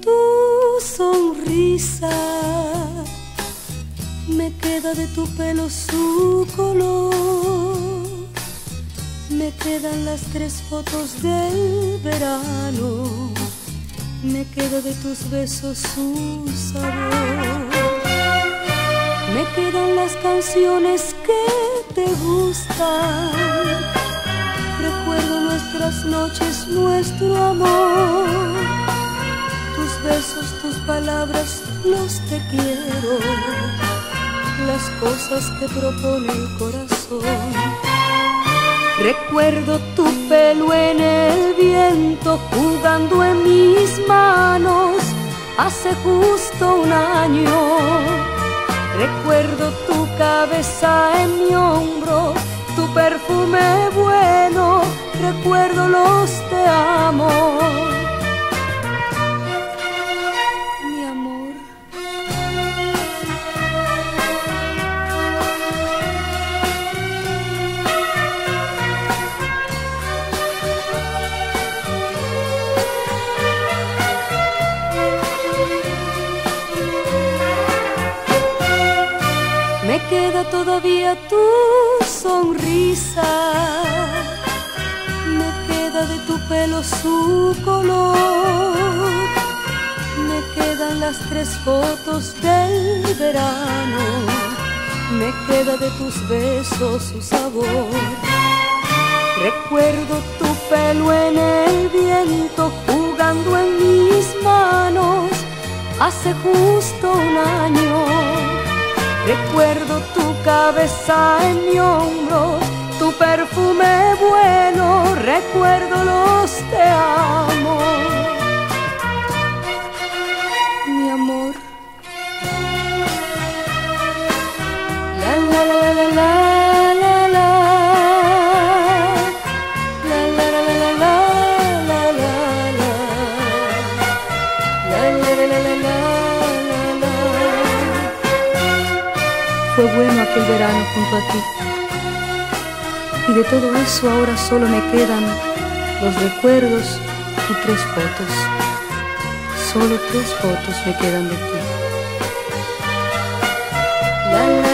tu sonrisa, me queda de tu pelo su color, me quedan las 3 fotos del verano, me queda de tus besos su sabor, me quedan las canciones que te gustan, recuerdo nuestras noches, nuestro amor, tus besos, tus palabras, los te quiero, las cosas que propone el corazón. Recuerdo tu pelo en el viento jugando en mis manos hace justo un año. Recuerdo tu cabeza en mi hombro, tu perfume bueno, recuerdo los te amo. Mi amor, me queda todavía tu sonrisa, me queda de tu pelo su color, me quedan las 3 fotos del verano, me queda de tus besos su sabor. Recuerdo tu pelo en el viento jugando en mis manos hace justo un año. Recuerdo tu cabeza en mi hombro, tu perfume bueno, recuerdo los te amo. Mi amor, la la la la la la la, la la la la la la la, la la la la la. Fue bueno aquel verano junto a ti, y de todo eso ahora solo me quedan los recuerdos y 3 fotos. Solo 3 fotos me quedan de ti. La, la,